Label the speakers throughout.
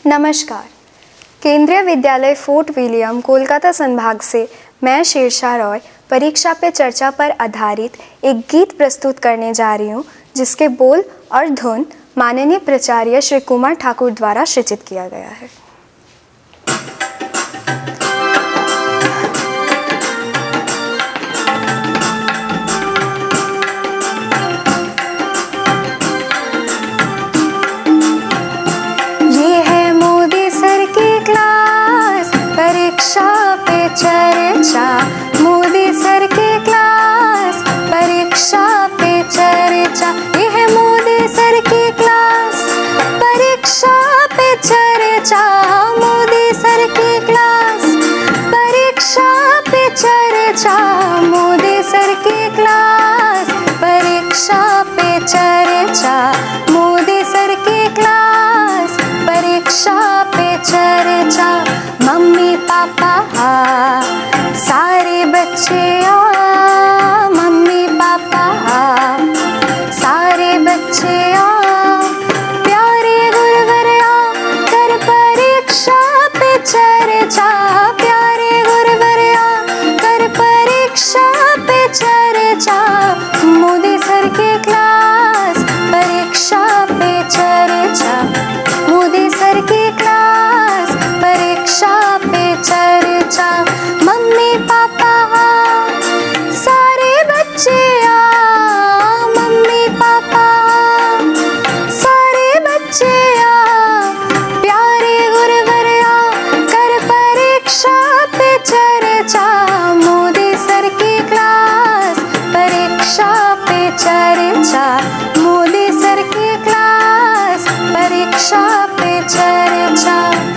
Speaker 1: नमस्कार। केंद्रीय विद्यालय फोर्ट विलियम कोलकाता संभाग से मैं शीर्षा रॉय परीक्षा पे चर्चा पर आधारित एक गीत प्रस्तुत करने जा रही हूँ, जिसके बोल और धुन माननीय प्राचार्य श्री कुमार ठाकुर द्वारा सृजित किया गया है। ये है मोदी सर की क्लास, परीक्षा पे चर्चा। मोदी सर की क्लास, परीक्षा पे चर्चा। ये है मोदी सर की क्लास, परीक्षा पे चर्चा। मोदी सर की क्लास, परीक्षा पे चर्चा। मोदी सर की क्लास, परीक्षा पे चर्चा। मोदी सर की क्लास, परीक्षा पे चर्चा। मम्मी पापा सारे बच्चे मम्मी पापा सारे बच्चे प्यारे गुरुवर कर परीक्षा पे चर्चा। प्यारे गुरुवर कर परीक्षा पे चर्चा। मोदी सर की क्लास, परीक्षा पे चर्चा। मोदी सर की क्लास, परीक्षा पे चर्चा। मम्मी पापा सारे बच्चे मम्मी पापा सारे बच्चे प्यारे गुरुवर कर परीक्षा पे चर्चा। मोदी सर की क्लास, परीक्षा पे चर्चा। मोदी सर की क्लास, परीक्षा पे चर्चा।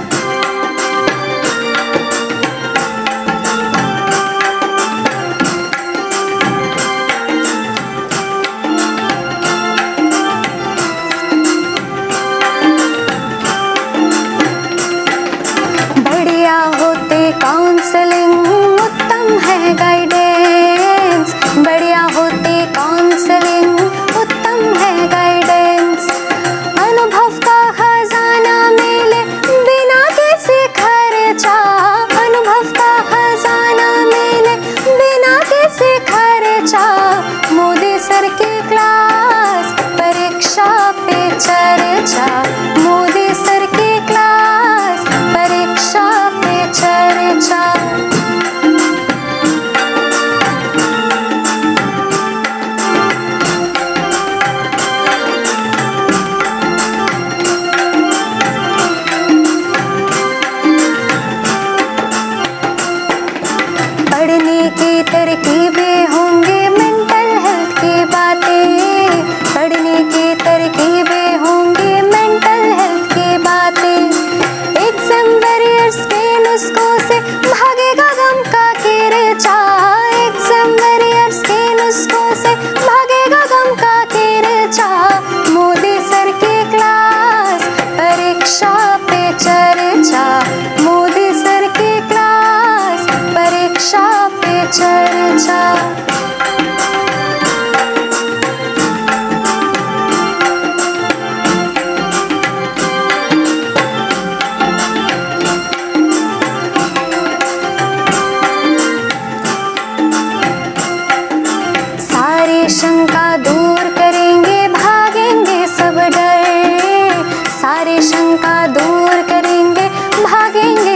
Speaker 1: बढ़िया होते काउंसलिंग, उत्तम है गाइडेंस। बढ़िया होते काउंसलिंग, उत्तम है गाइडेंस। अनुभव का खजाना मिले बिना किसी खर्चा। अनुभव का खजाना मिले बिना किसी खर्चा। मोदी सर की क्लास, परीक्षा पे चर्चा। मोदी सर की क्लास, परीक्षा पे चर्चा। पढ़ने की तरकीबें होंगे, मेंटल हेल्थ की बातें। पढ़ने की तरकीबें होंगी, मेंटल हेल्थ की बातें। एग्जाम वॉरियर्स के नुस्खों से भागेगा गम का कीर्चा। एग्जाम वॉरियर्स के नुस्खों से भागेगा गम का कीर्चा। मोदी सर की क्लास, परीक्षा पे चर्चा। मोदी सर की क्लास, परीक्षा पे चर्चा। सारी शंका दूर करेंगे, भागेंगे सब डर। सारी शंका दूर करेंगे, भागेंगे